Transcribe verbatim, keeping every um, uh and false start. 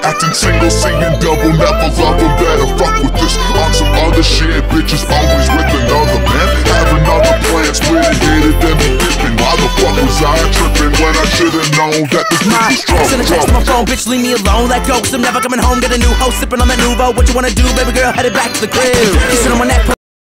acting single, seeing double, never love them, better fuck with this. On some other shit, bitches always with another man, having other plans, with it, hit it, then be dipping. Why the fuck was I tripping when I should've known that this bitch was strong? Send a text to my phone, bitch, leave me alone, let go, cause I'm never coming home. Get a new hoe, sipping on that Nouveau. What you wanna do, baby girl, headed back to the crib. Kissing on my neck,